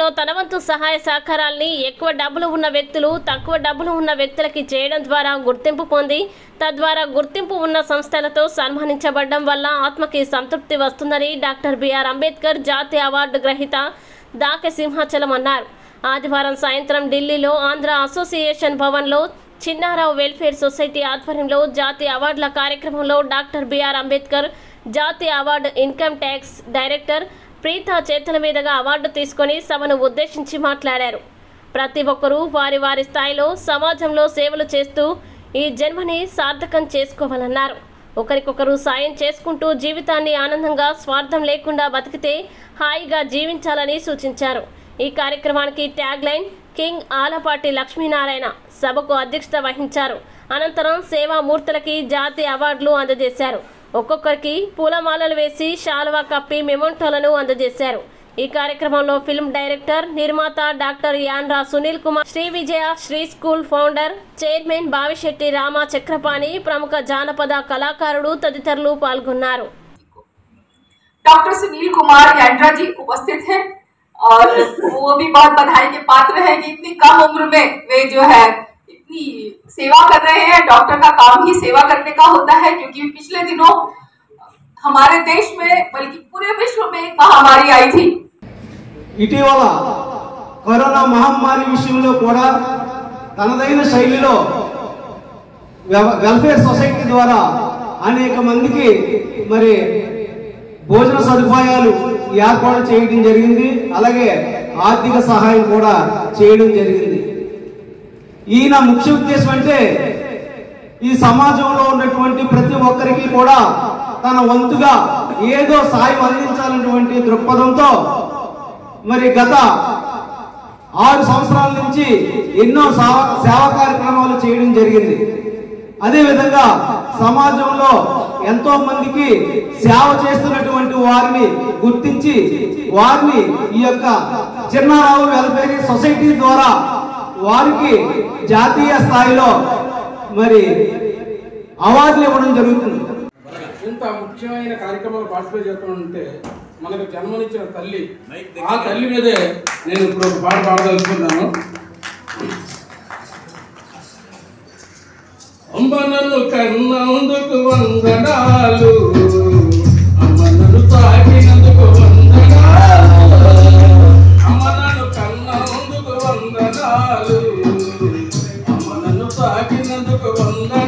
సమాజంలో తన వంతు సహాయ సహకారాల్ని ఎక్కువ డబ్బులు ఉన్న వ్యక్తులు తక్కువ డబ్బులు ఉన్న వ్యక్తులకి చేయడం ద్వారా గుర్తింపు పొంది తద్వారా గుర్తింపు ఉన్న సంస్థలతో సన్మానించబడడం వల్ల ఆత్మకి సంతృప్తి వస్తుందని డాక్టర్ బిఆర్ అంబేద్కర్ జాతీయ అవార్డు గ్రహీత దాకె సింహాచలం అన్నారు. ఆదివారం సాయంత్రం ఢిల్లీలో ఆంధ్ర అసోసియేషన్ భవన్లో చిన్నారావు వెల్ఫేర్ సొసైటీ ఆధ్వర్యంలో జాతీయ అవార్డుల కార్యక్రమంలో డాక్టర్ బిఆర్ అంబేద్కర్ జాతీయ award income tax director Preetha చేతుల మీదుగా అవార్డు తీసుకొని సభను ఉద్దేశించి మాట్లాడారు. ప్రతి ఒక్కరూ వారి వారి స్థాయిలో సమాజంలో సేవలు చేస్తూ ఈ జన్మని సార్థకం చేసుకోవాలన్నారు. ఒకరికొకరు సాయం చేసుకుంటూ జీవితాన్ని ఆనందంగా స్వార్థం లేకుండా బతికితే హాయిగా జీవించాలని సూచించారు. ఈ కార్యక్రమానికి tag line king Alapati Lakshminarayana సభకు అధ్యక్షత వహించారు. అనంతరం సేవామూర్తులకి జాతీయ అవార్డులు అందజేశారు. ఒక్కొక్కరికి పూలమాలలు వేసి శాలువా కప్పి మెమోంటోలను అందజేశారు. ఈ కార్యక్రమంలో ఫిల్మ్ డైరెక్టర్ నిర్మాత doctor Yandra Sunil Kumar, Shri Vijaya Shri school founder chairman Bavisetti Rama Chakrapani, ప్రముఖ జానపద కళాకారుడు తదితరులు పాల్గొన్నారు. डॉक्टर सुनील कुमार यांड्रा जी उपस्थित हैं और वो भी बहुत बधाई के पात्र है कि इतनी कम उम्र में वे जो है इतनी सेवा कर रहे हैं। डॉक्टर का काम ही सेवा करने का होता है, क्योंकि पिछले दिनों हमारे देश में बल्कि पूरे विश्व में एक महामारी आई थी। ఇటీవల కరోనా మహమ్మారి విషయంలో కూడా తనదైన శైలిలో వెల్ఫేర్ సొసైటీ ద్వారా అనేక మందికి మరి భోజన సదుపాయాలు ఏర్పాటు చేయడం జరిగింది. అలాగే ఆర్థిక సహాయం కూడా చేయడం జరిగింది. ఈయన ముఖ్య ఉద్దేశం అంటే ఈ సమాజంలో ఉన్నటువంటి ప్రతి ఒక్కరికి కూడా తన వంతుగా ఏదో సాయం అందించాలన్నటువంటి దృక్పథంతో మరి గత 6 సంవత్సరాల నుంచి ఎన్నో సేవా కార్యక్రమాలు చేయడం జరిగింది. అదేవిధంగా సమాజంలో ఎంతో మందికి సేవ చేస్తున్నటువంటి వారిని గుర్తించి వారిని ఈ యొక్క చిన్నారావు వెల్ఫేర్ సొసైటీ ద్వారా వారికి జాతీయ స్థాయిలో మరి అవార్డులు ఇవ్వడం జరుగుతుంది. ఇంత ముఖ్యమైన కార్యక్రమాలు పార్టిసిపేట్ చేస్తుంటే మనకు జన్మనిచ్చిన తల్లి, ఆ తల్లి మీదే నేను ఇప్పుడు ఒక పాట పాడదలుచుకున్నాను. అమ్మ నన్ను కన్నందుకు వందనాలు, అమ్మ నన్ను తాకినందుకు వందనాలు, అమ్మ నన్ను కన్నందుకు వందనాలు, అమ్మ నన్ను తాకినందుకు వందనాలు.